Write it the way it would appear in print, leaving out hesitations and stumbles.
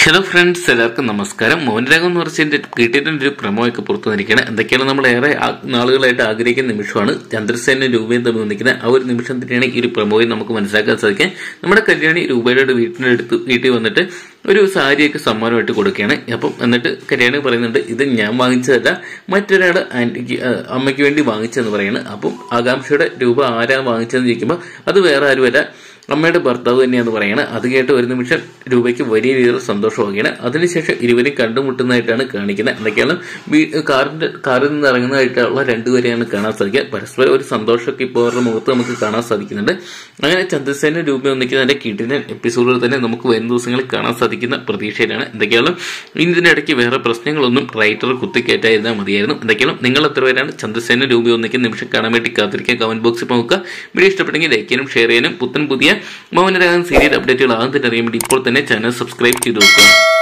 Hello friends, എല്ലാവർക്കും നമസ്കാരം. മോഹൻരാഗം എന്ന് പറഞ്ഞതിന്റെ കിട്ടിയിട്ട് ഒരു പ്രമോ ഒക്കെ പുറത്തു വന്നിരിക്കുകയാണ്. എന്തൊക്കെയാണ് നമ്മൾ ഏറെ നാളുകളായിട്ട് ആഗ്രഹിക്കുന്ന നിമിഷമാണ്. ചന്ദ്രസേനും രൂപയും തമ്മിൽ വന്നിരിക്കുന്ന ആ ഒരു നിമിഷം തന്നെയാണ് ഈ ഒരു പ്രമോയിൽ നമുക്ക് മനസ്സിലാക്കാൻ സാധിക്കും. നമ്മുടെ കല്യാണി രൂപയുടെ വീട്ടിൽ വന്നിട്ട് ഒരു സാരിയൊക്കെ സമ്മാനമായിട്ട് കൊടുക്കുകയാണ്. അപ്പം എന്നിട്ട് കല്യാണി പറയുന്നുണ്ട്, ഇത് ഞാൻ വാങ്ങിച്ചതല്ല, മറ്റൊരാൾ അമ്മയ്ക്ക് വേണ്ടി വാങ്ങിച്ചതെന്ന് പറയാണ്. അപ്പം ആകാംക്ഷയുടെ രൂപ ആരാ വാങ്ങിച്ചതെന്ന് ചോദിക്കുമ്പോൾ അത് വേറെ ആരുമല്ല, അമ്മയുടെ ഭർത്താവ് തന്നെയാന്ന് പറയാണ്. അത് കേട്ട് ഒരു നിമിഷം രൂപയ്ക്ക് വലിയ രീതിയിൽ സന്തോഷമാവുകയാണ്. അതിനുശേഷം ഇരുവരും കണ്ടുമുട്ടുന്നതായിട്ടാണ് കാണിക്കുന്നത്. എന്തൊക്കെയാണ് കാറിൽ നിന്ന് ഇറങ്ങുന്നതായിട്ടുള്ള രണ്ടുപേരെയാണ് കാണാൻ സാധിക്കുക. പരസ്പരം ഒരു സന്തോഷമൊക്കെ ഇപ്പോൾ അവരുടെ മുഖത്ത് നമുക്ക് കാണാൻ സാധിക്കുന്നുണ്ട്. അങ്ങനെ ചന്ദ്രസേന രൂപ ഒന്നിക്കുന്നതിന്റെ കിടിലൻ എപ്പിസോഡുകൾ തന്നെ നമുക്ക് വരും ദിവസങ്ങളിൽ കാണാൻ സാധിക്കുന്ന പ്രതീക്ഷയിലാണ്. എന്തൊക്കെയാണ് ഇതിനിടയ്ക്ക് വേറെ പ്രശ്നങ്ങളൊന്നും റൈറ്റർ കുത്തിക്കയറ്റായിരുന്നാൽ മതിയായിരുന്നു. എന്തൊക്കെയാണ് നിങ്ങൾ എത്ര പേരാണ് ചന്ദ്രസേന രൂപ ഒന്നിക്കുന്ന നിമിഷം കാണാൻ വേണ്ടി കാത്തിരിക്കുക? കമന്റ് ബോക്സിൽ നോക്കുക. വീഡിയോ ഇഷ്ടപ്പെട്ടെങ്കിൽ ലൈക്ക് ചെയ്യാനും ഷെയർ ചെയ്യാനും പുതിയ മോഹൻരാഗം സീരിയൽ അപ്ഡേറ്റുകൾ ആദ്യം തന്നെ അറിയാൻ വേണ്ടി ഇപ്പോൾ തന്നെ ചാനൽ സബ്സ്ക്രൈബ് ചെയ്ത് നോക്കുക.